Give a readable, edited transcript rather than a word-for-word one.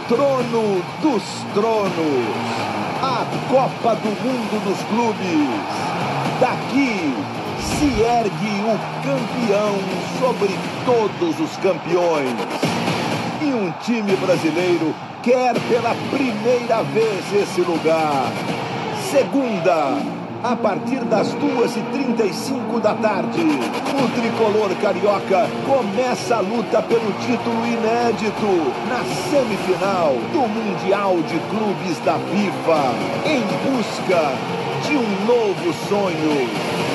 trono dos tronos, a Copa do Mundo dos Clubes. Daqui se ergue o campeão sobre todos os campeões. E um time brasileiro quer pela primeira vez esse lugar. Segunda, a partir das 2h35 da tarde, o tricolor carioca começa a luta pelo título inédito na semifinal do Mundial de Clubes da FIFA, em busca de um novo sonho.